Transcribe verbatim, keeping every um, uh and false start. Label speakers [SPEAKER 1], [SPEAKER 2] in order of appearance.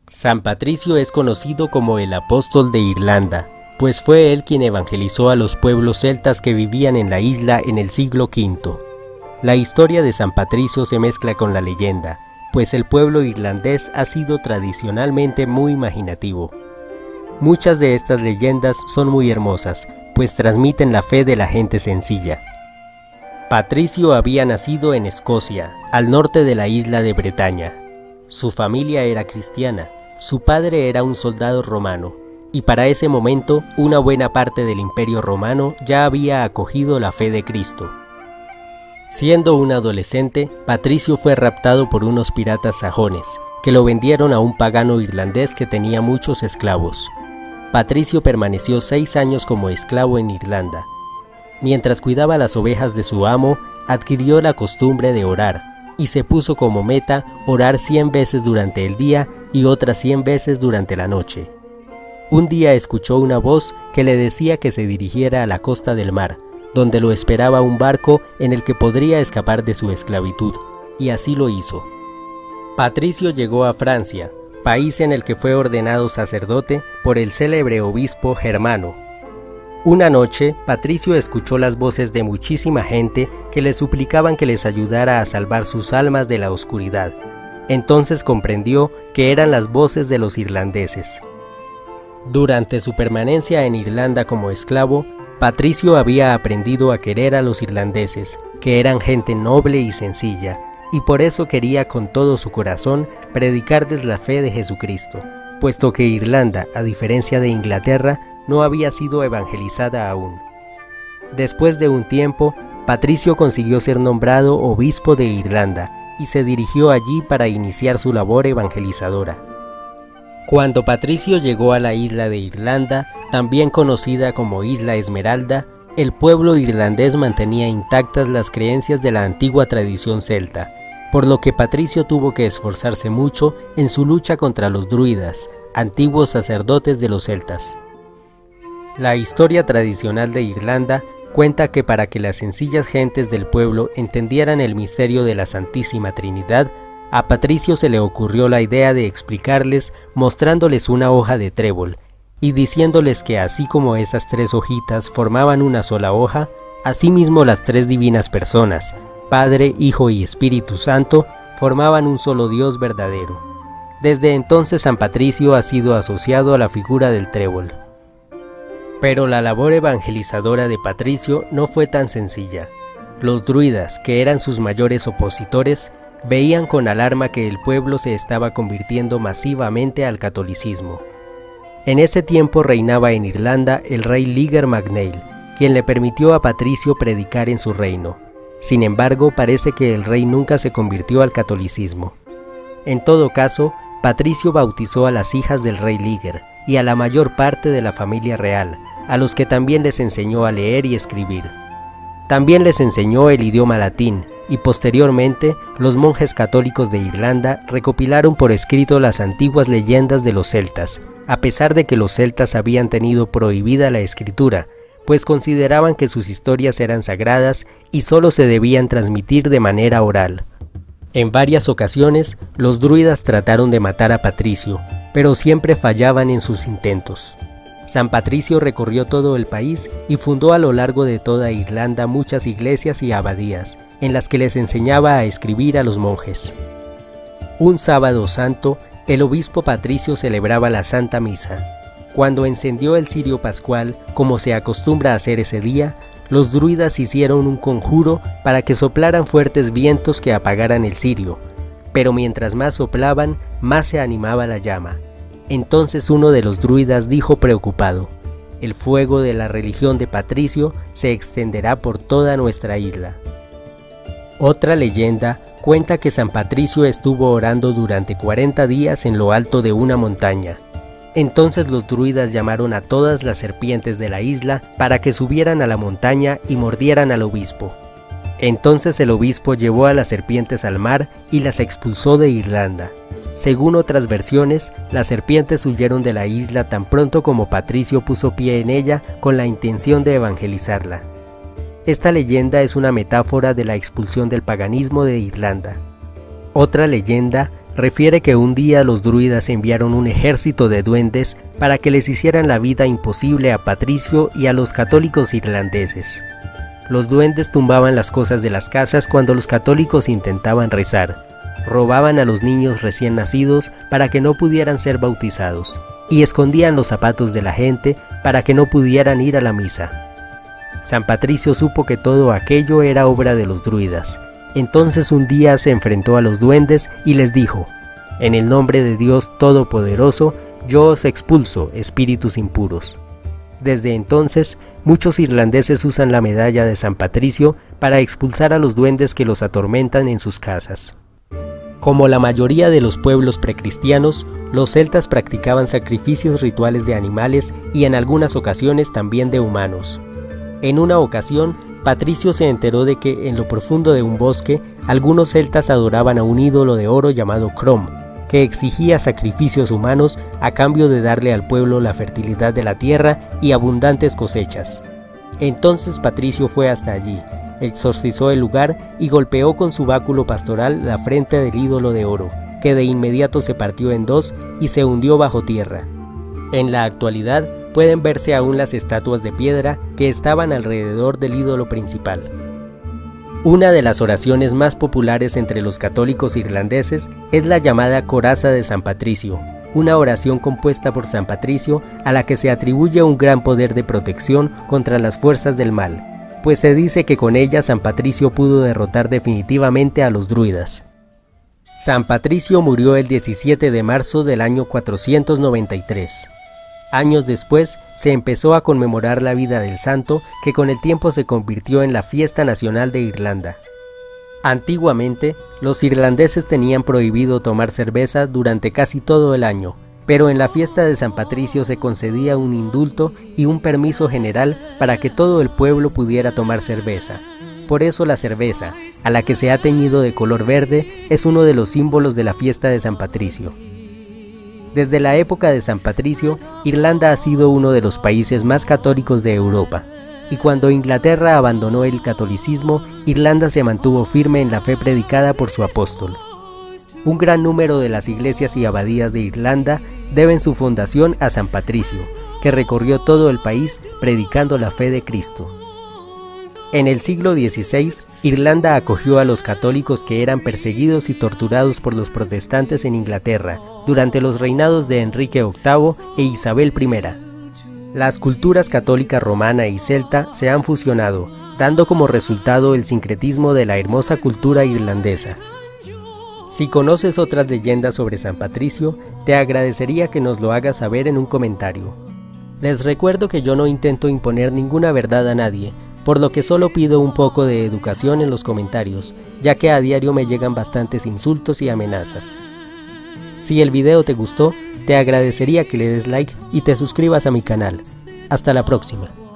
[SPEAKER 1] San Patricio es conocido como el apóstol de Irlanda, pues fue él quien evangelizó a los pueblos celtas que vivían en la isla en el siglo quinto. La historia de San Patricio se mezcla con la leyenda, pues el pueblo irlandés ha sido tradicionalmente muy imaginativo. Muchas de estas leyendas son muy hermosas, pues transmiten la fe de la gente sencilla. Patricio había nacido en Escocia, al norte de la isla de Bretaña. Su familia era cristiana, su padre era un soldado romano, y para ese momento una buena parte del Imperio Romano ya había acogido la fe de Cristo. Siendo un adolescente, Patricio fue raptado por unos piratas sajones, que lo vendieron a un pagano irlandés que tenía muchos esclavos. Patricio permaneció seis años como esclavo en Irlanda. Mientras cuidaba las ovejas de su amo, adquirió la costumbre de orar, y se puso como meta orar cien veces durante el día y otras cien veces durante la noche. Un día escuchó una voz que le decía que se dirigiera a la costa del mar, donde lo esperaba un barco en el que podría escapar de su esclavitud, y así lo hizo. Patricio llegó a Francia, país en el que fue ordenado sacerdote por el célebre obispo Germano. Una noche, Patricio escuchó las voces de muchísima gente que le suplicaban que les ayudara a salvar sus almas de la oscuridad. Entonces comprendió que eran las voces de los irlandeses. Durante su permanencia en Irlanda como esclavo, Patricio había aprendido a querer a los irlandeses, que eran gente noble y sencilla, y por eso quería con todo su corazón predicarles la fe de Jesucristo, puesto que Irlanda, a diferencia de Inglaterra, no había sido evangelizada aún. Después de un tiempo, Patricio consiguió ser nombrado obispo de Irlanda y se dirigió allí para iniciar su labor evangelizadora. Cuando Patricio llegó a la isla de Irlanda, también conocida como Isla Esmeralda, el pueblo irlandés mantenía intactas las creencias de la antigua tradición celta, por lo que Patricio tuvo que esforzarse mucho en su lucha contra los druidas, antiguos sacerdotes de los celtas. La historia tradicional de Irlanda cuenta que para que las sencillas gentes del pueblo entendieran el misterio de la Santísima Trinidad, a Patricio se le ocurrió la idea de explicarles mostrándoles una hoja de trébol y diciéndoles que así como esas tres hojitas formaban una sola hoja, asimismo las tres divinas personas, Padre, Hijo y Espíritu Santo, formaban un solo Dios verdadero. Desde entonces San Patricio ha sido asociado a la figura del trébol. Pero la labor evangelizadora de Patricio no fue tan sencilla. Los druidas, que eran sus mayores opositores, veían con alarma que el pueblo se estaba convirtiendo masivamente al catolicismo. En ese tiempo reinaba en Irlanda el rey Liger MacNeil, quien le permitió a Patricio predicar en su reino. Sin embargo, parece que el rey nunca se convirtió al catolicismo. En todo caso, Patricio bautizó a las hijas del rey Liger y a la mayor parte de la familia real, a los que también les enseñó a leer y escribir. También les enseñó el idioma latín, y posteriormente los monjes católicos de Irlanda recopilaron por escrito las antiguas leyendas de los celtas, a pesar de que los celtas habían tenido prohibida la escritura, pues consideraban que sus historias eran sagradas y solo se debían transmitir de manera oral. En varias ocasiones, los druidas trataron de matar a Patricio, pero siempre fallaban en sus intentos. San Patricio recorrió todo el país y fundó a lo largo de toda Irlanda muchas iglesias y abadías, en las que les enseñaba a escribir a los monjes. Un sábado santo, el obispo Patricio celebraba la Santa Misa. Cuando encendió el cirio pascual, como se acostumbra a hacer ese día, los druidas hicieron un conjuro para que soplaran fuertes vientos que apagaran el cirio, pero mientras más soplaban, más se animaba la llama. Entonces uno de los druidas dijo preocupado: el fuego de la religión de Patricio se extenderá por toda nuestra isla. Otra leyenda cuenta que San Patricio estuvo orando durante cuarenta días en lo alto de una montaña. Entonces los druidas llamaron a todas las serpientes de la isla para que subieran a la montaña y mordieran al obispo. Entonces el obispo llevó a las serpientes al mar y las expulsó de Irlanda. Según otras versiones, las serpientes huyeron de la isla tan pronto como Patricio puso pie en ella con la intención de evangelizarla. Esta leyenda es una metáfora de la expulsión del paganismo de Irlanda. Otra leyenda refiere que un día los druidas enviaron un ejército de duendes para que les hicieran la vida imposible a Patricio y a los católicos irlandeses. Los duendes tumbaban las cosas de las casas cuando los católicos intentaban rezar, robaban a los niños recién nacidos para que no pudieran ser bautizados, y escondían los zapatos de la gente para que no pudieran ir a la misa. San Patricio supo que todo aquello era obra de los druidas. Entonces un día se enfrentó a los duendes y les dijo: «En el nombre de Dios Todopoderoso, yo os expulso, espíritus impuros». Desde entonces, muchos irlandeses usan la medalla de San Patricio para expulsar a los duendes que los atormentan en sus casas. Como la mayoría de los pueblos precristianos, los celtas practicaban sacrificios rituales de animales y en algunas ocasiones también de humanos. En una ocasión, Patricio se enteró de que en lo profundo de un bosque, algunos celtas adoraban a un ídolo de oro llamado Crom, que exigía sacrificios humanos a cambio de darle al pueblo la fertilidad de la tierra y abundantes cosechas. Entonces Patricio fue hasta allí, exorcizó el lugar y golpeó con su báculo pastoral la frente del ídolo de oro, que de inmediato se partió en dos y se hundió bajo tierra. En la actualidad, pueden verse aún las estatuas de piedra que estaban alrededor del ídolo principal. Una de las oraciones más populares entre los católicos irlandeses es la llamada Coraza de San Patricio, una oración compuesta por San Patricio a la que se atribuye un gran poder de protección contra las fuerzas del mal, pues se dice que con ella San Patricio pudo derrotar definitivamente a los druidas. San Patricio murió el diecisiete de marzo del año cuatrocientos noventa y tres. Años después, se empezó a conmemorar la vida del santo, que con el tiempo se convirtió en la fiesta nacional de Irlanda. Antiguamente, los irlandeses tenían prohibido tomar cerveza durante casi todo el año, pero en la fiesta de San Patricio se concedía un indulto y un permiso general para que todo el pueblo pudiera tomar cerveza. Por eso la cerveza, a la que se ha teñido de color verde, es uno de los símbolos de la fiesta de San Patricio. Desde la época de San Patricio, Irlanda ha sido uno de los países más católicos de Europa, y cuando Inglaterra abandonó el catolicismo, Irlanda se mantuvo firme en la fe predicada por su apóstol. Un gran número de las iglesias y abadías de Irlanda deben su fundación a San Patricio, que recorrió todo el país predicando la fe de Cristo. En el siglo dieciséis, Irlanda acogió a los católicos que eran perseguidos y torturados por los protestantes en Inglaterra durante los reinados de Enrique octavo e Isabel primera. Las culturas católica romana y celta se han fusionado, dando como resultado el sincretismo de la hermosa cultura irlandesa. Si conoces otras leyendas sobre San Patricio, te agradecería que nos lo hagas saber en un comentario. Les recuerdo que yo no intento imponer ninguna verdad a nadie, por lo que solo pido un poco de educación en los comentarios, ya que a diario me llegan bastantes insultos y amenazas. Si el video te gustó, te agradecería que le des like y te suscribas a mi canal. Hasta la próxima.